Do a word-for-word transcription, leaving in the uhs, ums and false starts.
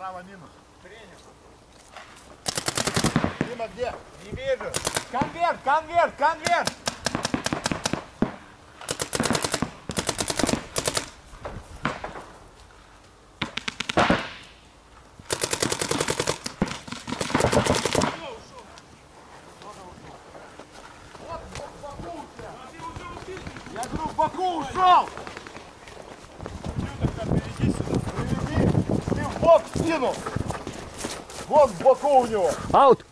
Справа минус. Принял. Дима где? Не вижу. Конверт, конверт, конверт! Я говорю, в боку ушел! Приведи, ты в бок скинул! Вон в боку у него! Аут!